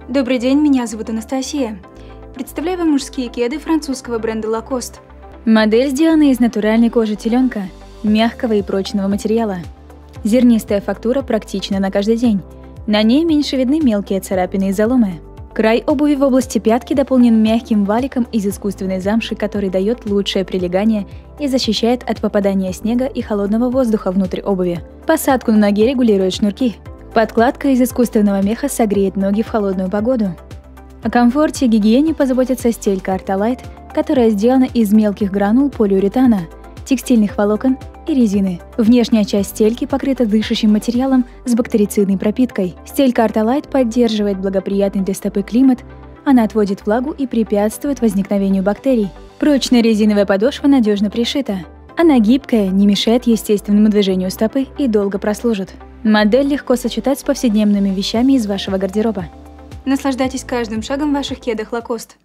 Добрый день, меня зовут Анастасия. Представляю вам мужские кеды французского бренда Lacoste. Модель сделана из натуральной кожи теленка, мягкого и прочного материала. Зернистая фактура практична на каждый день. На ней меньше видны мелкие царапины и заломы. Край обуви в области пятки дополнен мягким валиком из искусственной замши, который дает лучшее прилегание и защищает от попадания снега и холодного воздуха внутрь обуви. Посадку на ноге регулируют шнурки. Подкладка из искусственного меха согреет ноги в холодную погоду. О комфорте и гигиене позаботится стелька Артолайт, которая сделана из мелких гранул полиуретана, текстильных волокон и резины. Внешняя часть стельки покрыта дышащим материалом с бактерицидной пропиткой. Стелька Артолайт поддерживает благоприятный для стопы климат, она отводит влагу и препятствует возникновению бактерий. Прочная резиновая подошва надежно пришита. Она гибкая, не мешает естественному движению стопы и долго прослужит. Модель легко сочетать с повседневными вещами из вашего гардероба. Наслаждайтесь каждым шагом в ваших кедах Lacoste.